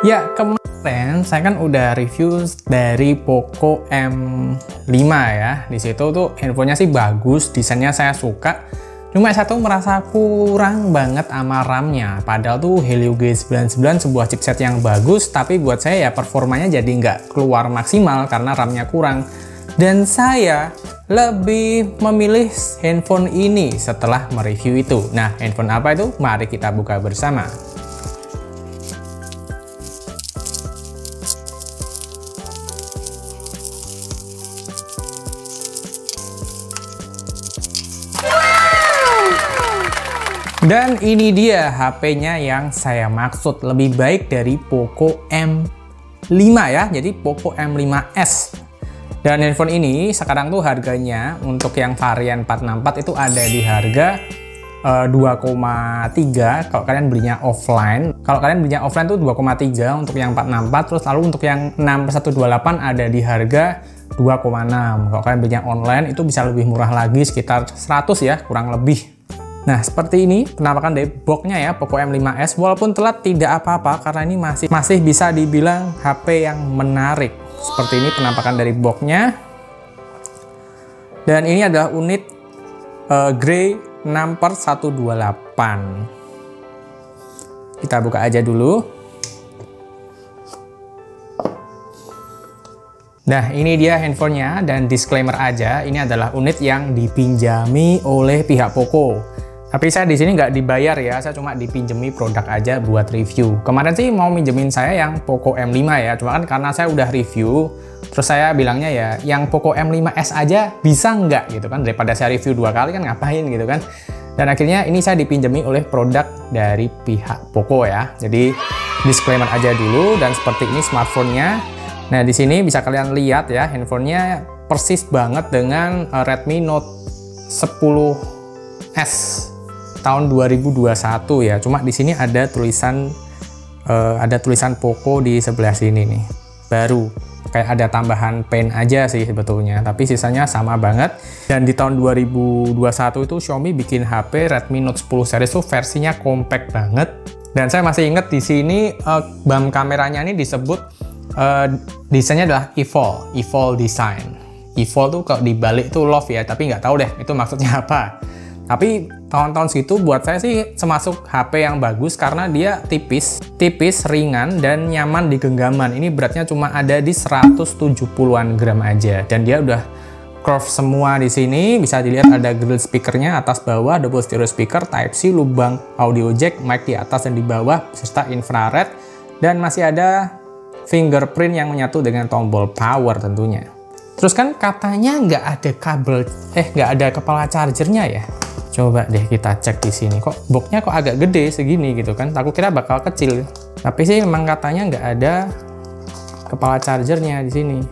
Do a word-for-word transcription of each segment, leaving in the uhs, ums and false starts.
Ya, kemarin saya kan udah review dari Poco M lima ya. Di situ tuh handphonenya sih bagus, desainnya saya suka. Cuma saya tuh merasa kurang banget sama RAM-nya. Padahal tuh Helio G sembilan sembilan sebuah chipset yang bagus, tapi buat saya ya performanya jadi nggak keluar maksimal karena RAM-nya kurang. Dan saya lebih memilih handphone ini setelah mereview itu. Nah, handphone apa itu? Mari kita buka bersama. Dan ini dia H P-nya yang saya maksud, lebih baik dari Poco M lima ya, jadi Poco M lima S. Dan handphone ini sekarang tuh harganya untuk yang varian empat enam empat itu ada di harga uh, dua koma tiga kalau kalian belinya offline. Kalau kalian belinya offline tuh dua koma tiga untuk yang empat enam empat, terus lalu untuk yang enam per seratus dua puluh delapan ada di harga dua koma enam. Kalau kalian belinya online itu bisa lebih murah lagi, sekitar seratus ya, kurang lebih. Nah, seperti ini penampakan dari box-nya ya, Poco M lima S. Walaupun telat tidak apa-apa karena ini masih masih bisa dibilang H P yang menarik. Seperti ini penampakan dari box-nya. Dan ini adalah unit uh, Grey enam per seratus dua puluh delapan. Kita buka aja dulu. Nah, ini dia handphonenya, dan disclaimer aja, ini adalah unit yang dipinjami oleh pihak Poco. Tapi saya di sini nggak dibayar ya, saya cuma dipinjemi produk aja buat review. Kemarin sih mau minjemin saya yang Poco M lima ya, cuma kan karena saya udah review, terus saya bilangnya ya, yang Poco M lima S aja bisa nggak gitu kan, daripada saya review dua kali kan ngapain gitu kan. Dan akhirnya ini saya dipinjemi oleh produk dari pihak Poco ya. Jadi disclaimer aja dulu, dan seperti ini smartphone-nya. Nah, di sini bisa kalian lihat ya, handphonenya persis banget dengan Redmi Note sepuluh S tahun dua ribu dua puluh satu ya. Cuma di sini ada tulisan uh, ada tulisan Poco di sebelah sini nih. Baru kayak ada tambahan pen aja sih sebetulnya, tapi sisanya sama banget. Dan di tahun dua ribu dua puluh satu itu Xiaomi bikin H P Redmi Note sepuluh series itu versinya compact banget. Dan saya masih inget di sini uh, B A M kameranya ini disebut uh, desainnya adalah Evol, Evol design. Evol tuh kalau dibalik tuh love ya, tapi nggak tahu deh itu maksudnya apa. Tapi tahun-tahun segitu buat saya sih semasuk H P yang bagus karena dia tipis, tipis, ringan, dan nyaman di genggaman. Ini beratnya cuma ada di seratus tujuh puluhan gram aja, dan dia udah curve semua di sini. Bisa dilihat ada grill speakernya atas bawah, double stereo speaker, Type C, lubang audio jack, mic di atas dan di bawah, serta infrared, dan masih ada fingerprint yang menyatu dengan tombol power tentunya. Terus kan katanya nggak ada kabel, eh nggak ada kepala chargernya ya. Coba deh kita cek di sini. Kok boxnya kok agak gede segini gitu kan? Aku kira bakal kecil. Tapi sih memang katanya nggak ada kepala chargernya di sini.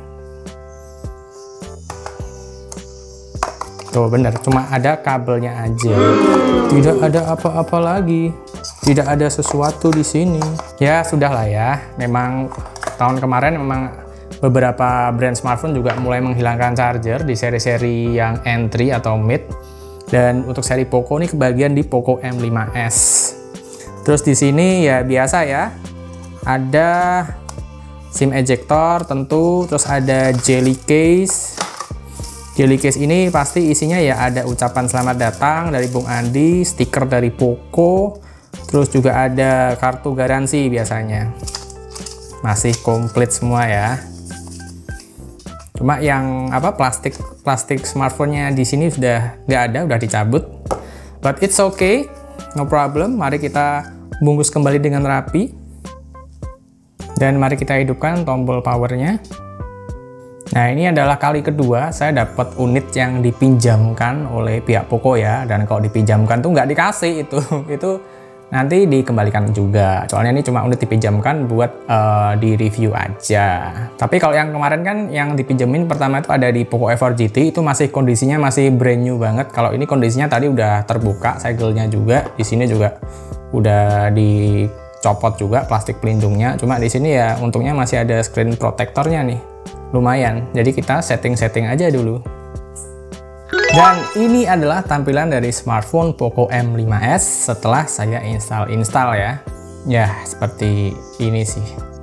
Tuh bener, cuma ada kabelnya aja. Tidak ada apa-apa lagi. Tidak ada sesuatu di sini. Ya sudahlah ya. Memang tahun kemarin memang beberapa brand smartphone juga mulai menghilangkan charger di seri-seri yang entry atau mid. Dan untuk seri Poco ini kebagian di Poco M lima S. Terus di sini ya biasa ya, ada SIM ejector tentu, terus ada jelly case. Jelly case ini pasti isinya ya ada ucapan selamat datang dari Bung Andi, stiker dari Poco, terus juga ada kartu garansi biasanya. Masih komplit semua ya. Cuma yang apa plastik plastik smartphone-nya di sini sudah nggak ada, udah dicabut. But it's okay, no problem. Mari kita bungkus kembali dengan rapi. Dan mari kita hidupkan tombol powernya. Nah, ini adalah kali kedua saya dapat unit yang dipinjamkan oleh pihak Poco ya. Dan kalau dipinjamkan tuh nggak dikasih itu, itu nanti dikembalikan juga. Soalnya ini cuma unit dipinjamkan buat uh, di review aja. Tapi kalau yang kemarin kan yang dipinjemin pertama itu ada di Poco F empat G T, itu masih kondisinya masih brand new banget. Kalau ini kondisinya tadi udah terbuka, segel-nya juga. Di sini juga udah dicopot juga plastik pelindungnya. Cuma di sini ya untungnya masih ada screen protectornya nih. Lumayan. Jadi kita setting-setting aja dulu. Dan ini adalah tampilan dari smartphone Poco M lima S setelah saya install-install ya. Ya, seperti ini sih.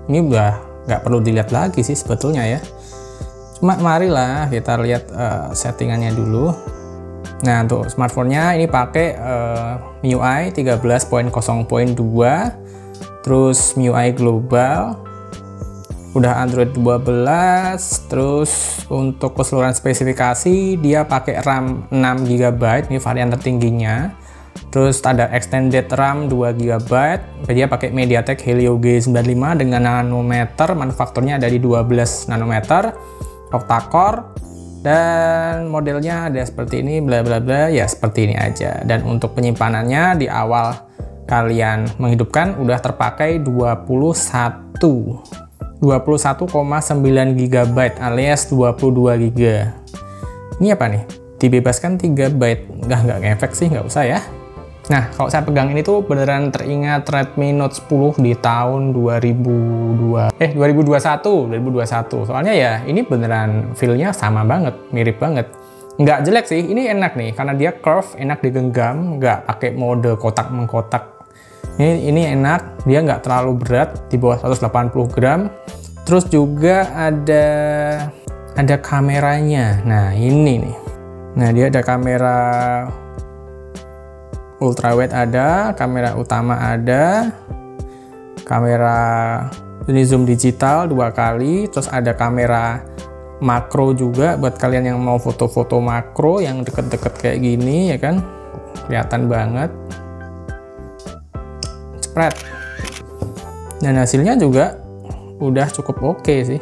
ini udah nggak perlu dilihat lagi sih sebetulnya ya. Cuma marilah kita lihat uh, settingannya dulu. Nah, untuk smartphone-nya ini pakai uh, M I U I tiga belas titik nol titik dua, terus M I U I global, udah Android dua belas, terus untuk keseluruhan spesifikasi dia pakai RAM enam giga byte, ini varian tertingginya. Terus ada extended RAM dua giga byte, dia pakai MediaTek Helio G sembilan puluh lima dengan nanometer, manufakturnya dari dua belas nanometer, octa-core, dan modelnya ada seperti ini, bla bla bla, ya seperti ini aja. Dan untuk penyimpanannya di awal kalian menghidupkan udah terpakai dua puluh satu koma sembilan giga byte alias dua puluh dua giga. Ini apa nih? Dibebaskan tiga byte. Nggak, nggak ngefek sih, nggak usah ya. Nah, kalau saya pegang ini tuh beneran teringat Redmi Note sepuluh di tahun dua ribu dua eh dua ribu dua puluh satu. Soalnya ya ini beneran feel-nya sama banget, mirip banget. Nggak jelek sih, ini enak nih karena dia curve, enak digenggam, nggak pakai mode kotak mengkotak. Ini ini enak, dia nggak terlalu berat, di bawah seratus delapan puluh gram. Terus juga ada ada kameranya. Nah, ini nih. Nah, dia ada kamera ultrawide, ada kamera utama, ada kamera ini zoom digital dua kali, terus ada kamera makro juga buat kalian yang mau foto-foto makro yang deket-deket kayak gini ya kan, kelihatan banget, spread. Dan hasilnya juga udah cukup oke sih.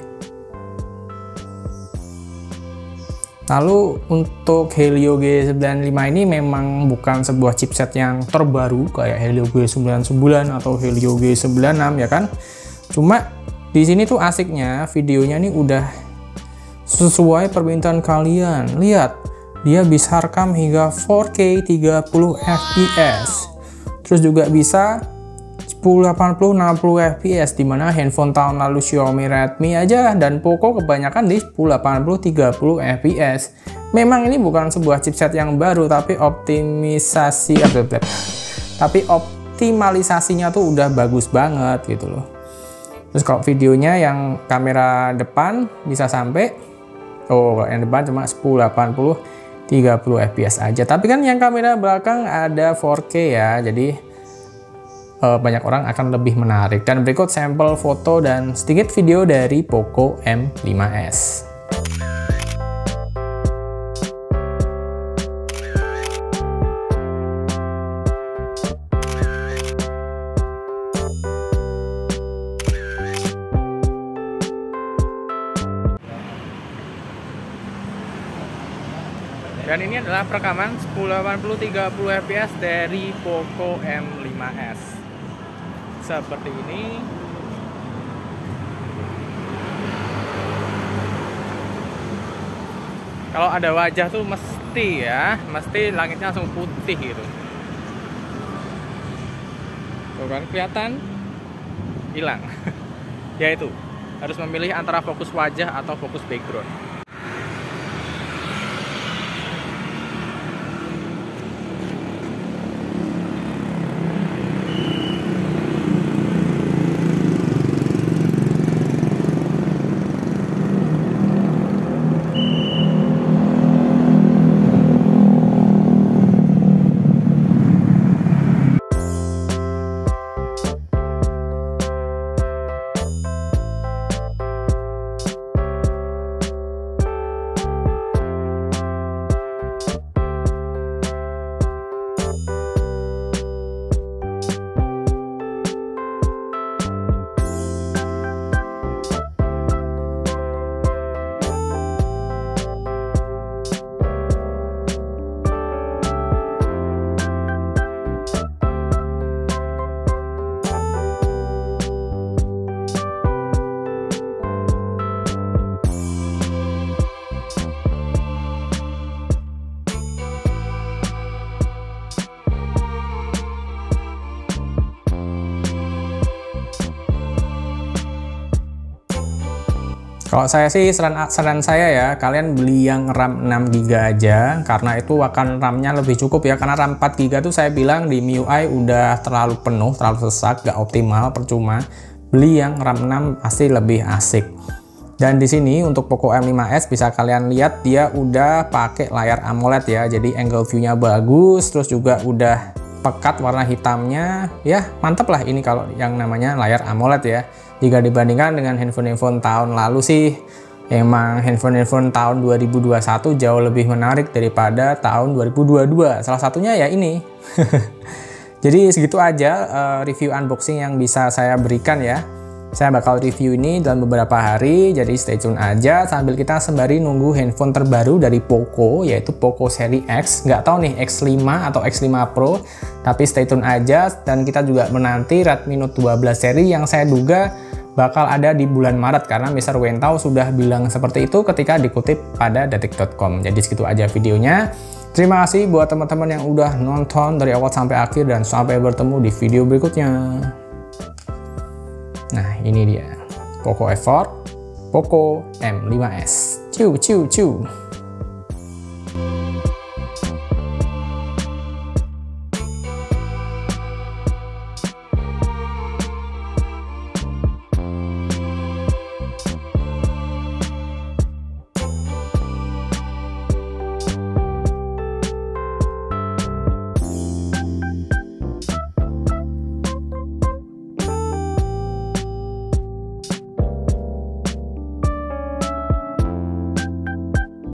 Lalu untuk Helio G sembilan puluh lima ini memang bukan sebuah chipset yang terbaru kayak Helio G sembilan puluh sembilan atau Helio G sembilan puluh enam ya kan. Cuma di sini tuh asiknya videonya ini udah sesuai permintaan kalian. Lihat, dia bisa rekam hingga empat K tiga puluh F P S. Terus juga bisa sepuluh delapan puluh enam puluh F P S, dimana handphone tahun lalu Xiaomi Redmi aja dan Poco kebanyakan di sepuluh delapan puluh tiga puluh F P S. Memang ini bukan sebuah chipset yang baru, tapi optimisasi tapi optimalisasinya tuh udah bagus banget gitu loh. Terus kalau videonya yang kamera depan bisa sampai, oh yang depan cuma sepuluh delapan puluh tiga puluh F P S aja, tapi kan yang kamera belakang ada empat K ya, jadi banyak orang akan lebih menarik. Dan berikut sampel foto dan sedikit video dari Poco M lima S. Dan ini adalah perekaman sepuluh delapan puluh tiga puluh F P S dari Poco M lima S. Seperti ini. Kalau ada wajah tuh mesti ya, mesti langitnya langsung putih gitu. Tuh kan kelihatan? Hilang. Ya itu, harus memilih antara fokus wajah atau fokus background. Kalau saya sih saran, saran saya ya, kalian beli yang RAM enam giga aja, karena itu akan RAM-nya lebih cukup ya. Karena RAM empat giga tuh saya bilang di M I U I udah terlalu penuh, terlalu sesak, gak optimal, percuma. beli yang RAM enam pasti lebih asik. Dan di sini untuk Poco M lima s bisa kalian lihat dia udah pakai layar AMOLED ya, jadi angle view-nya bagus, terus juga udah pekat warna hitamnya, ya mantep lah ini kalau yang namanya layar AMOLED ya. Jika dibandingkan dengan handphone-handphone tahun lalu sih, emang handphone-handphone tahun dua ribu dua puluh satu jauh lebih menarik daripada tahun dua ribu dua puluh dua. Salah satunya ya ini. Jadi segitu aja uh, review unboxing yang bisa saya berikan ya. Saya bakal review ini dalam beberapa hari, jadi stay tune aja sambil kita sembari nunggu handphone terbaru dari Poco, yaitu Poco seri X. Nggak tahu nih X lima atau X lima Pro, tapi stay tune aja. Dan kita juga menanti Redmi Note dua belas seri yang saya duga bakal ada di bulan Maret, karena mister Wentao sudah bilang seperti itu ketika dikutip pada detik dot com. Jadi segitu aja videonya. Terima kasih buat teman-teman yang udah nonton dari awal sampai akhir, dan sampai bertemu di video berikutnya. Nah, ini dia Poco F empat, Poco M lima s. Ciu ciu ciu.